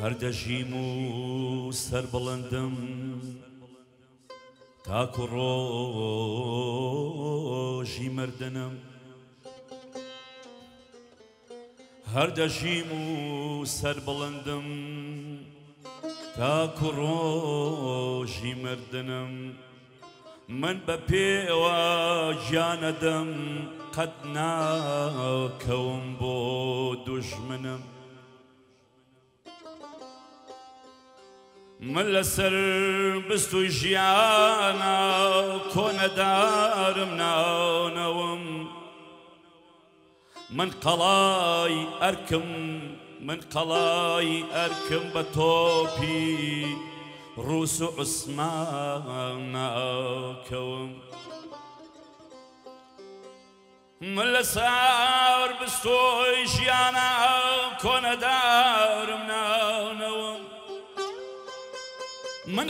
هەردەژیم و سەر بڵندم تاکو ڕۆژی مردنم هەردەژیم و سەر بڵندم تاکو ڕۆژی مردنم من بە پێوە گیانەدەم قەت ناکەوم بۆ دوژمنم من لەسەر بستوی ژیانە کۆنەدارم ناونەوم من قەڵای ئەرکم بە تۆپی ڕووس و عوسمان ناکەوم من لەسەر بستوی ژیانە کۆنەدارم ناونەوم من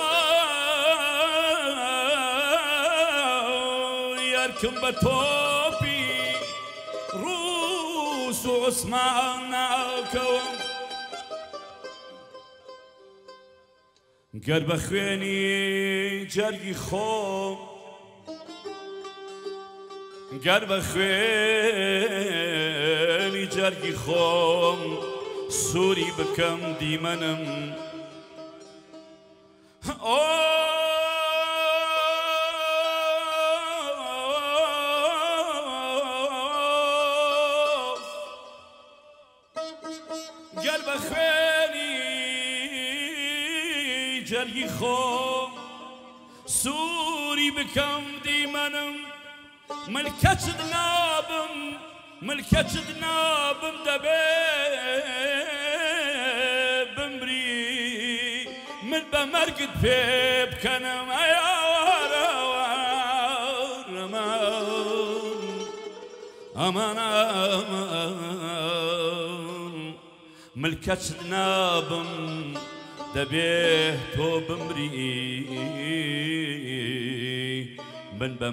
قەڵای ئەرکم بە تۆپی ڕووس و عوسمان ناکەوم گەر بە خوێنی جەرگی خۆم گەر بە خوێنی جەرگی خۆم سووری بکەم دیمەنم گەر بە خوێنی جەرگی خۆم سووری بکەم دیمەنم ملکەچت نابم دەبێ بمری من بە مەرگت پێ بکەنم ئەمان ملکەچت نابم دەبێ تۆ بمری من بە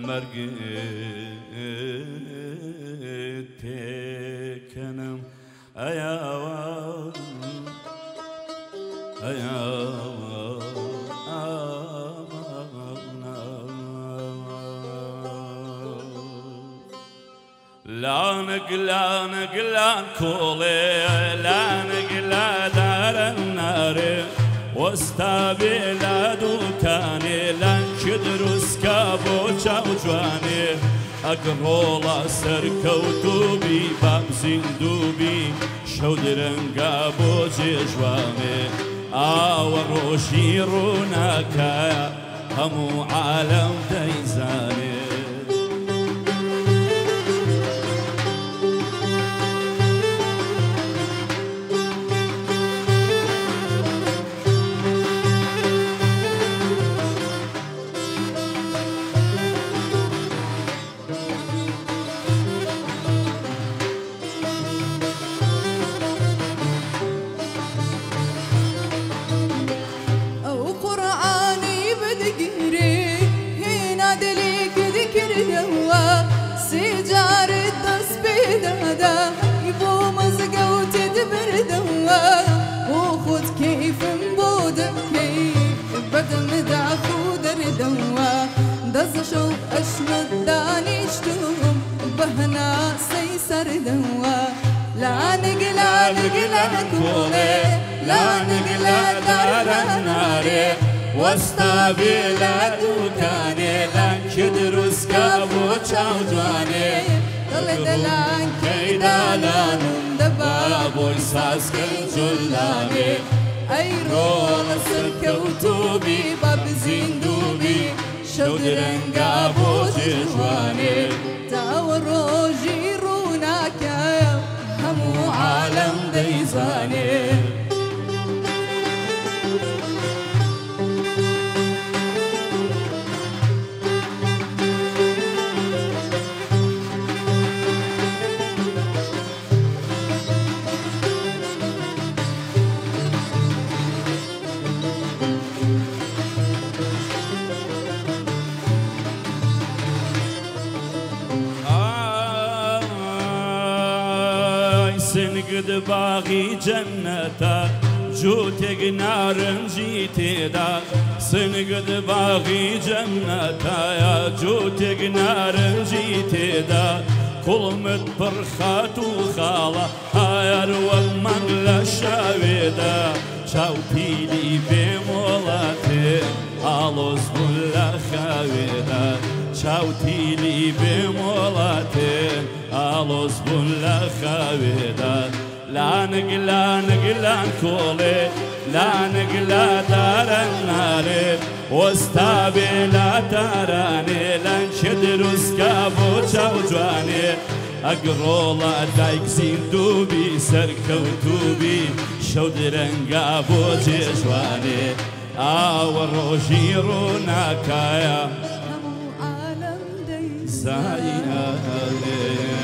مەرگت پێکەنم لانگ کۆڵێ لانگ لادارە نارێ وەستا بێ لا دووکانێ لانکی دروستکە بۆ چاو جوانێ ئەگڕۆڵە سەرکەوتوبی بام زیندوبی شەو درەنگا بۆ جێژوانێ ئاوە ڕۆژی ڕووناکایە هەموو عالەم دەیزانێ دەزشەو ئەشنت دانیشتوم بەهنا سەردەوە لانگ کۆڵێ لانگ لادارە نارێ وەستا بێ لا دووکانێ لانکی دروستکە بۆ چاو جوانێ دڵێ دەلانکەی دالانم دەبا بۆی سازکە جوڵانێ ئەی ڕۆڵە سەرکەوتوبی بە بزیندوبی شەو درەنگا بۆ جێژوانێ تاوە ڕۆژی ڕووناکایە هەموو عالەم دەیزانێ سنگد باغی جنتا جوتێک نارنجی تێدا سنگت باغی جەننەتایە جوتێک نارنجی تێدا کوڵمت پڕخات و خاڵە هەر وەک مەنگ لە شاوێدا چاوپیلی بێمۆڵاتێ ئاڵۆز بوون لە خاوێدا چاوتیلی بێمۆڵاتێ ئاڵۆز بوون لە خاوێدا لانگ لانگ لان کۆڵێ لانگ لا دارن نارێ وەستا بێ لا تارانێ لەنچێ دروستکە بۆ چاو جوانێ ئەگڕۆڵە دایک زیندووبی سەرکەوتوبی شەو درەنگا بۆ جێژوانێ ئاوە ڕۆژی ڕووناکایە هەموو عالەم دەیزانێ زاینە